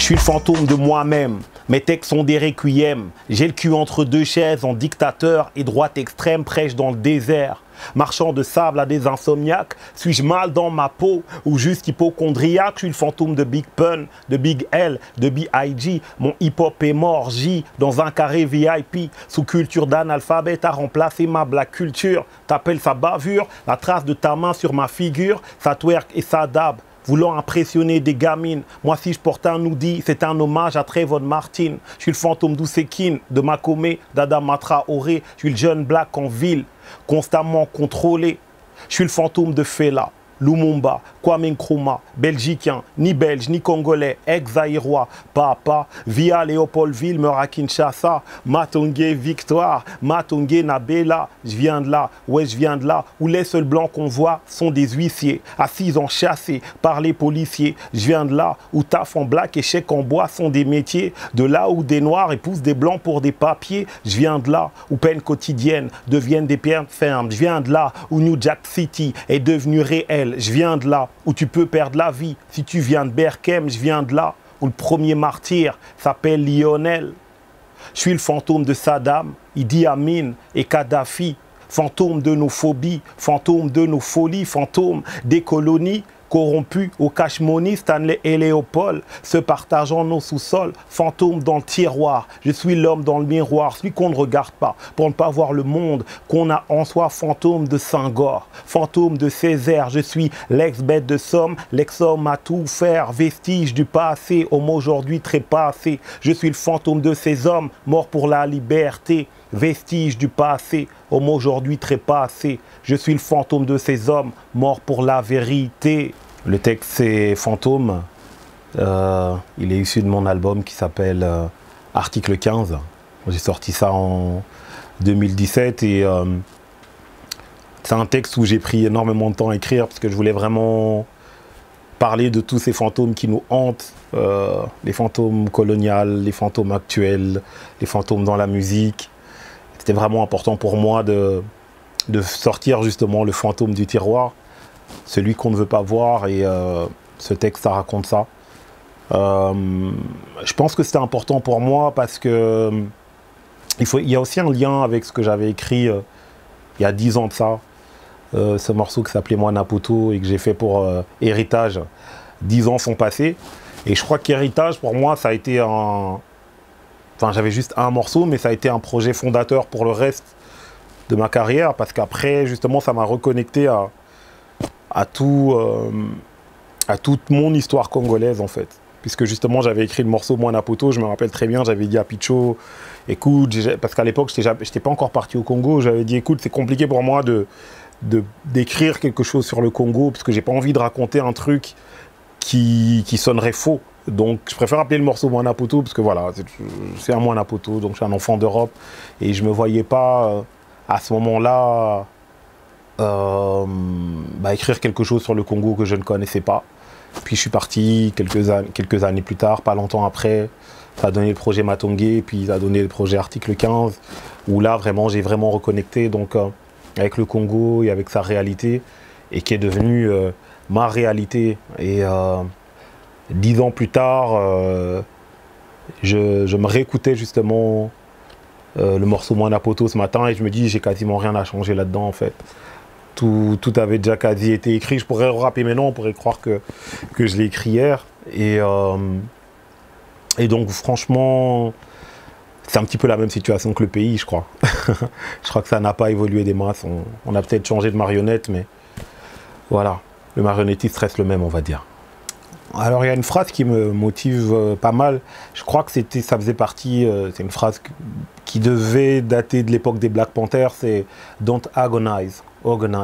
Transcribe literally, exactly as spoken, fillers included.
suis le fantôme de moi-même. Mes textes sont des requiem. J'ai le cul entre deux chaises en dictateur et droite extrême prêche dans le désert. Marchand de sable à des insomniaques, suis-je mal dans ma peau ou juste hypochondriaque? Je suis le fantôme de Big Pun, de Big L, de B I G. Mon hip-hop est mort, J, dans un carré V I P. Sous culture d'analphabète a remplacé ma black culture. T'appelles ça bavure, la trace de ta main sur ma figure, ça twerk et ça dab. Voulant impressionner des gamines. Moi, si je porte un hoodie, c'est un hommage à Trayvon Martin. Je suis le fantôme d'Oussekine, de Makome, d'Adama Traoré. Je suis le jeune black en ville, constamment contrôlé. Je suis le fantôme de Fela, Lumumba, Kwame Nkrumah, belgicain, ni belge, ni congolais, ex-zaïrois, papa, via Léopoldville, meurt à Kinshasa, Matongé, victoire, Matongé, Nabela, je viens de là, ouais, je viens de là, où les seuls blancs qu'on voit sont des huissiers, assis en chassés par les policiers, je viens de là, où taf en black et chèque en bois sont des métiers, de là où des noirs épousent des blancs pour des papiers, je viens de là, où peine quotidienne deviennent des pierres fermes, je viens de là, où New Jack City est devenu réel, je viens de là, où tu peux perdre la vie. Si tu viens de Berkem, je viens de là, où le premier martyr s'appelle Lionel. Je suis le fantôme de Saddam, Idi Amin et Kadhafi, fantôme de nos phobies, fantôme de nos folies, fantôme des colonies corrompus au cash money, Stanley et Léopold, se partageant nos sous-sols, fantôme dans le tiroir. Je suis l'homme dans le miroir, celui qu'on ne regarde pas, pour ne pas voir le monde qu'on a en soi, fantôme de Senghor, fantôme de Césaire. Je suis l'ex-bête de Somme, l'ex-homme à tout faire, vestige du passé, homme aujourd'hui trépassé. Je suis le fantôme de ces hommes, morts pour la liberté, vestige du passé, homme aujourd'hui trépassé. Je suis le fantôme de ces hommes, morts pour la vérité. Le texte c'est Fantôme. Euh, il est issu de mon album qui s'appelle euh, Article quinze. J'ai sorti ça en deux mille dix-sept et euh, c'est un texte où j'ai pris énormément de temps à écrire parce que je voulais vraiment parler de tous ces fantômes qui nous hantent, euh, les fantômes coloniales, les fantômes actuels, les fantômes dans la musique. C'était vraiment important pour moi de, de sortir justement le fantôme du tiroir, celui qu'on ne veut pas voir, et euh, ce texte, ça raconte ça. Euh, je pense que c'était important pour moi parce que il, faut, il y a aussi un lien avec ce que j'avais écrit euh, il y a dix ans de ça, euh, ce morceau qui s'appelait Moanapoto et que j'ai fait pour euh, Héritage. Dix ans sont passés et je crois qu'Héritage, pour moi, ça a été un... Enfin, j'avais juste un morceau, mais ça a été un projet fondateur pour le reste de ma carrière, parce qu'après, justement, ça m'a reconnecté à, à, tout, euh, à toute mon histoire congolaise, en fait. Puisque, justement, j'avais écrit le morceau Moanapoto, je me rappelle très bien, j'avais dit à Picho, écoute, parce qu'à l'époque, je n'étais pas encore parti au Congo, j'avais dit, écoute, c'est compliqué pour moi de, de, d'écrire quelque chose sur le Congo, parce que j'ai pas envie de raconter un truc qui, qui sonnerait faux. Donc, je préfère appeler le morceau Moanapoto parce que voilà, c'est un Moanapoto, donc je suis un enfant d'Europe et je me voyais pas euh, à ce moment-là euh, bah, écrire quelque chose sur le Congo que je ne connaissais pas. Puis je suis parti quelques, an quelques années plus tard, pas longtemps après, ça a donné le projet Matongé, puis ça a donné le projet Article quinze, où là vraiment j'ai vraiment reconnecté donc euh, avec le Congo et avec sa réalité et qui est devenu euh, ma réalité. Et euh, Dix ans plus tard, euh, je, je me réécoutais justement euh, le morceau Moanapoto ce matin et je me dis j'ai quasiment rien à changer là-dedans en fait. Tout, tout avait déjà quasi été écrit. Je pourrais rapper maintenant, on pourrait croire que, que je l'ai écrit hier. Et, euh, et donc franchement, c'est un petit peu la même situation que le pays, je crois. Je crois que ça n'a pas évolué des masses. On, on a peut-être changé de marionnette, mais voilà, le marionnettiste reste le même, on va dire. Alors il y a une phrase qui me motive euh, pas mal, je crois que c'était, ça faisait partie, euh, c'est une phrase qui devait dater de l'époque des Black Panthers, c'est « Don't agonize, organize ».